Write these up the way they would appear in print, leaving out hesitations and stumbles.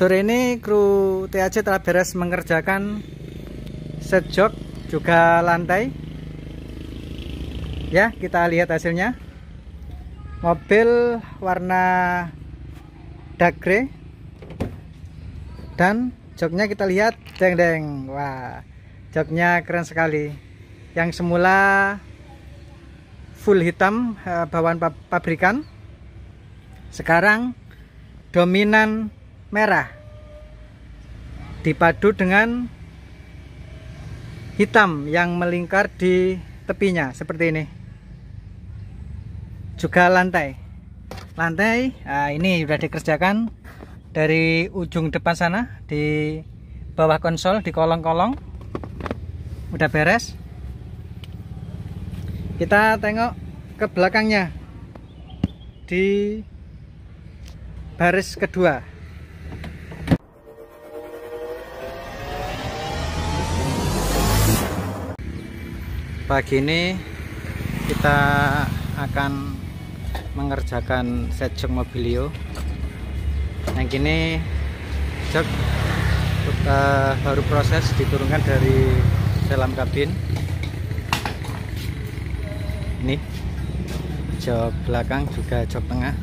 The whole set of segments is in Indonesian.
Sore ini kru TAC telah beres mengerjakan set jok juga lantai. Ya, kita lihat hasilnya. Mobil warna dark grey dan joknya kita lihat deng-deng. Wah, joknya keren sekali. Yang semula full hitam bawaan pabrikan, sekarang dominan merah dipadu dengan hitam yang melingkar di tepinya seperti ini. Juga lantai nah ini sudah dikerjakan dari ujung depan sana, di bawah konsol, di kolong-kolong udah beres. Kita tengok ke belakangnya di baris kedua. Pagi ini kita akan mengerjakan set jok Mobilio. Yang ini jok baru proses diturunkan dari dalam kabin. Ini jok belakang juga jok tengah.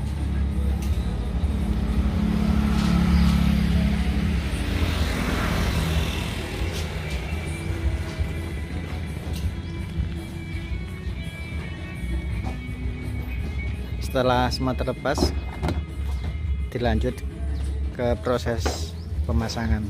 Setelah semua terlepas, dilanjut ke proses pemasangan.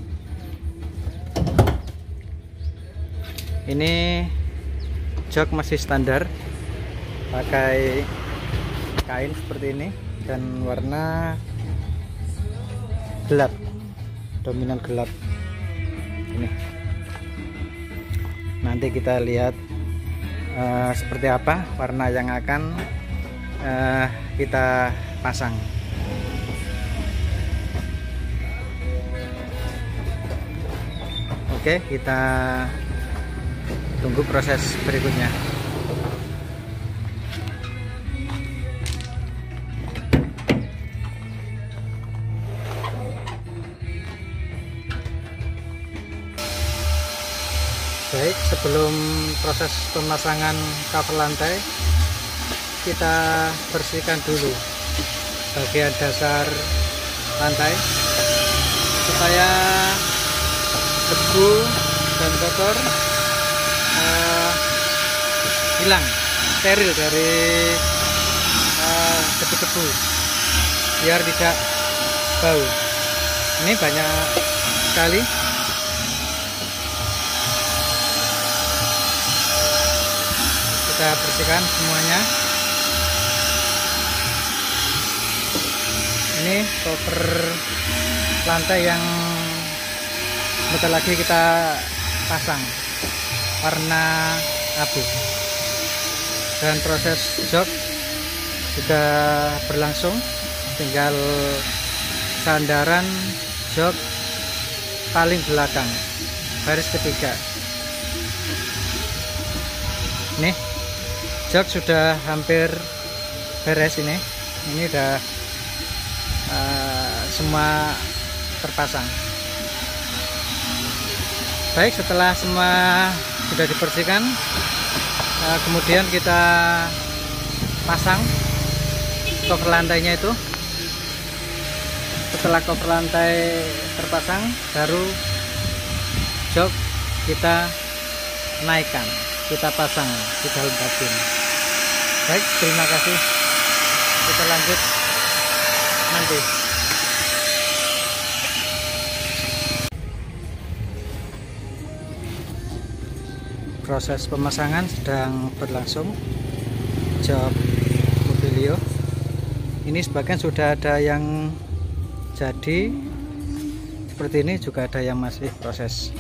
Ini jok masih standar pakai kain seperti ini dan warna gelap, dominan gelap. Ini nanti kita lihat seperti apa warna yang akan kita pasang. Oke, kita tunggu proses berikutnya. Baik, sebelum proses pemasangan cover lantai, kita bersihkan dulu bagian dasar lantai supaya debu dan kotor hilang, steril dari debu-debu biar tidak bau. Ini banyak sekali. Kita bersihkan semuanya. Ini cover lantai yang bentar lagi kita pasang, warna abu. Dan proses jok sudah berlangsung, tinggal sandaran jok paling belakang, baris ketiga. Nih, jok sudah hampir beres ini. Ini udah semua terpasang. Baik, setelah semua sudah dibersihkan, kemudian kita pasang cover lantainya itu. Setelah cover lantai terpasang, baru jok kita naikkan, kita pasang di dalam kabin. Baik, terima kasih. Kita lanjut nanti. Proses pemasangan sedang berlangsung jok Mobilio. Ini sebagian sudah ada yang jadi seperti ini, juga ada yang masih proses.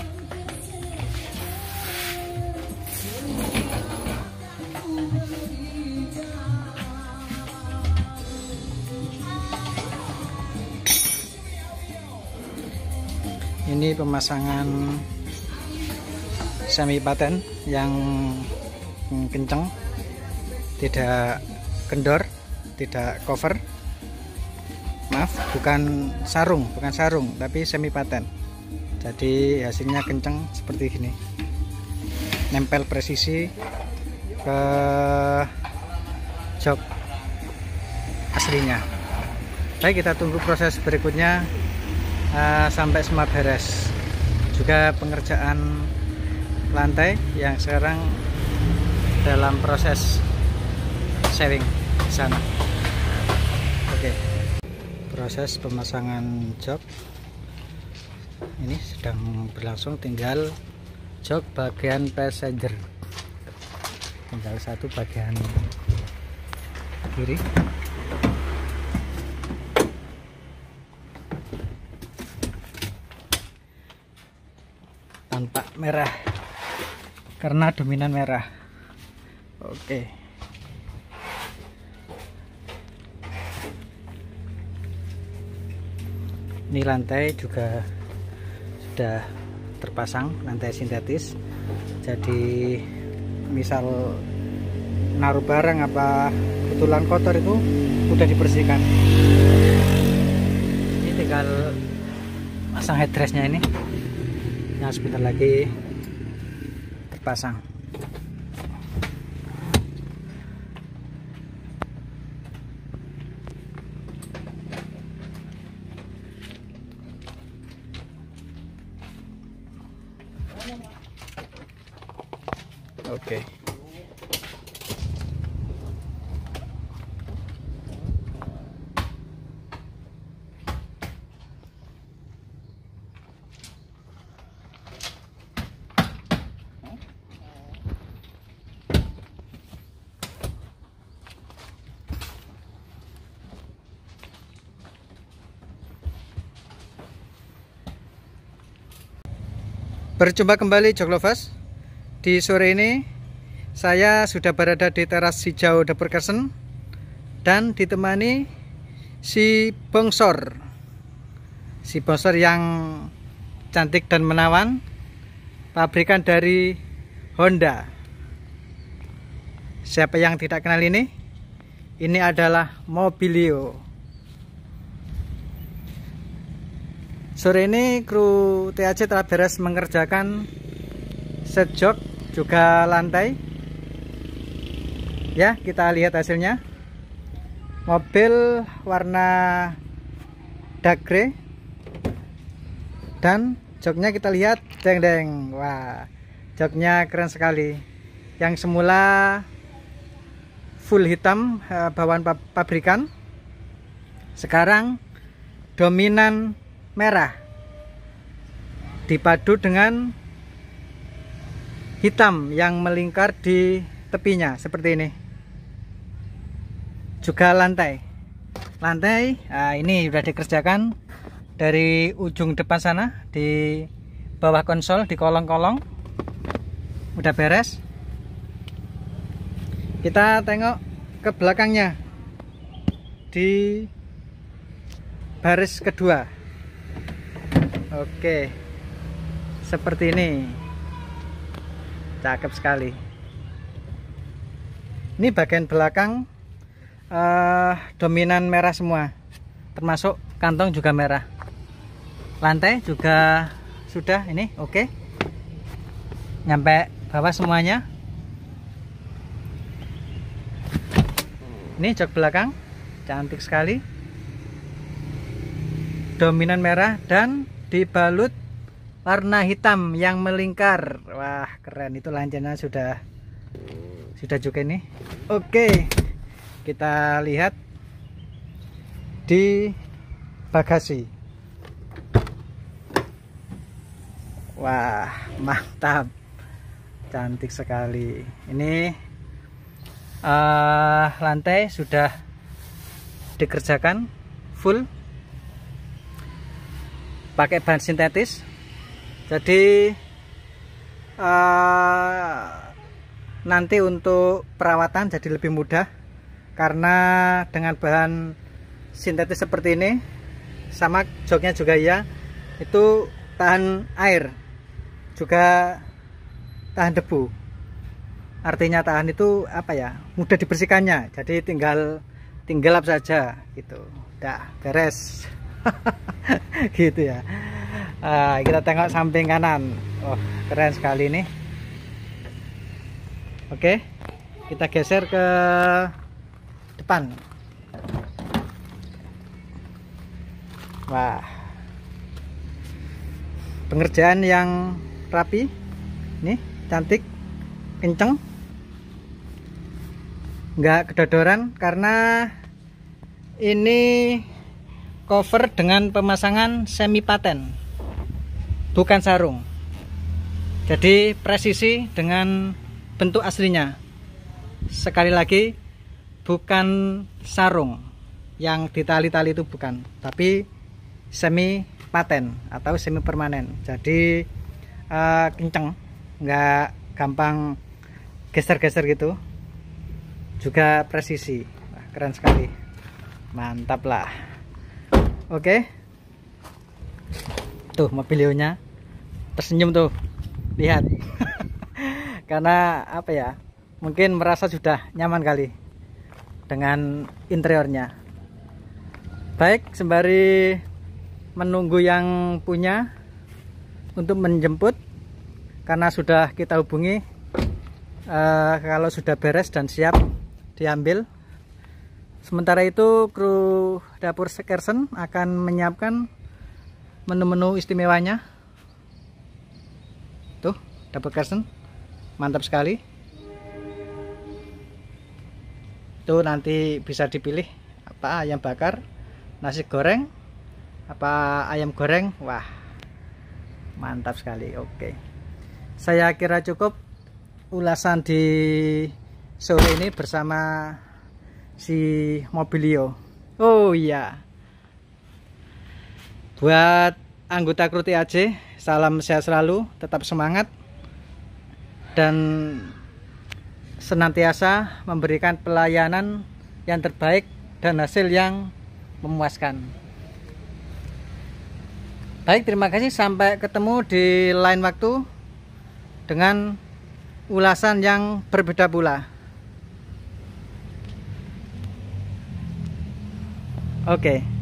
Ini pemasangan semi paten yang kencang, tidak kendor, tidak cover. maaf, bukan sarung tapi semi paten. Jadi hasilnya kenceng seperti gini, nempel presisi ke jok aslinya. Baik, kita tunggu proses berikutnya sampai semua beres. Juga pengerjaan lantai yang sekarang dalam proses sharing di sana. Oke, proses pemasangan jok ini sedang berlangsung. Tinggal jok bagian passenger, tinggal satu bagian kiri. Tampak merah karena dominan merah. Oke, ini lantai juga sudah terpasang, lantai sintetis. Jadi misal naruh barang apa kebetulan kotor itu udah dibersihkan. Ini tinggal pasang headrestnya ini yang sebentar lagi terpasang. Oke. Berjumpa kembali Jok Lovers. Di sore ini saya sudah berada di teras hijau Dapur Kersen dan ditemani si bongsor yang cantik dan menawan, pabrikan dari Honda. Siapa yang tidak kenal ini? Ini adalah Mobilio. Sore ini kru TAC telah beres mengerjakan set jok juga lantai. Ya, kita lihat hasilnya. Mobil warna dark grey dan joknya kita lihat deng-deng. Wah, joknya keren sekali. Yang semula full hitam bawaan pabrikan, sekarang dominan merah dipadu dengan hitam yang melingkar di tepinya seperti ini. Juga lantai ini sudah dikerjakan dari ujung depan sana, di bawah konsol, di kolong-kolong udah beres. Kita tengok ke belakangnya di baris kedua. Oke, seperti ini, cakep sekali. Ini bagian belakang dominan merah semua, termasuk kantong juga merah. Lantai juga sudah ini oke, nyampe bawah semuanya. Ini jok belakang cantik sekali, dominan merah dan dibalut warna hitam yang melingkar. Wah, keren. Itu lancarnya sudah juga ini. Oke, kita lihat di bagasi. Wah, mantap, cantik sekali. Ini lantai sudah dikerjakan full pakai bahan sintetis. Jadi nanti untuk perawatan jadi lebih mudah karena dengan bahan sintetis seperti ini. Sama joknya juga ya, itu tahan air juga tahan debu. Artinya tahan itu apa ya, mudah dibersihkannya. Jadi tinggal lap saja gitu. dah beres. Gitu ya. Kita tengok samping kanan. Oh, keren sekali nih. Oke, kita geser ke depan. Wah, pengerjaan yang rapi nih, cantik, kenceng, nggak kedodoran karena ini cover dengan pemasangan semi paten, bukan sarung. Jadi presisi dengan bentuk aslinya. Sekali lagi, bukan sarung yang ditali-tali, itu bukan, tapi semi paten atau semi permanen. Jadi kenceng, nggak gampang geser-geser gitu, juga presisi. Wah, keren sekali, mantap lah. Oke, tuh mobilionya tersenyum tuh, lihat. Karena apa ya, mungkin merasa sudah nyaman kali dengan interiornya. Baik, sembari menunggu yang punya untuk menjemput, karena sudah kita hubungi kalau sudah beres dan siap diambil. Sementara itu kru dapur Kersen akan menyiapkan menu-menu istimewanya. Tuh, dapur Kersen mantap sekali. Itu nanti bisa dipilih apa, ayam bakar, nasi goreng, apa ayam goreng. Wah, mantap sekali. Oke, saya kira cukup ulasan di sore ini bersama si Mobilio. Oh iya, buat anggota kru TAJ, salam sehat selalu, tetap semangat, dan senantiasa memberikan pelayanan yang terbaik dan hasil yang memuaskan. Baik, terima kasih. Sampai ketemu di lain waktu dengan ulasan yang berbeda pula. Oke.